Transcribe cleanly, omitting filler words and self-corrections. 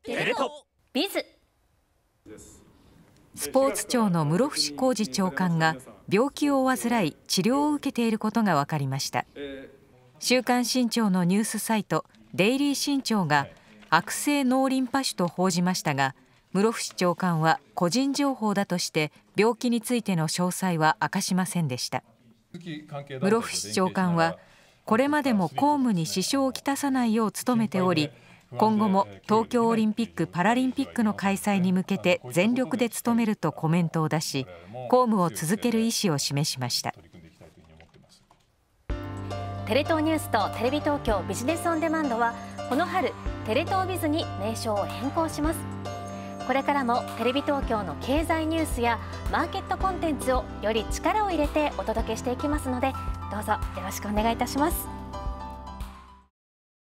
テレ東ビズ。 スポーツ庁の室伏広治長官が病気を患い治療を受けていることが分かりました。週刊新潮のニュースサイトデイリー新潮が悪性脳リンパ腫と報じましたが、室伏長官は個人情報だとして病気についての詳細は明かしませんでした。室伏長官はこれまでも公務に支障をきたさないよう努めており、今後も東京オリンピック・パラリンピックの開催に向けて全力で努めるとコメントを出し、公務を続ける意思を示しました。 テレ東ニュースとテレビ東京ビジネスオンデマンドはこの春テレ東ビズに名称を変更します。これからもテレビ東京の経済ニュースやマーケットコンテンツをより力を入れてお届けしていきますので、どうぞよろしくお願いいたします。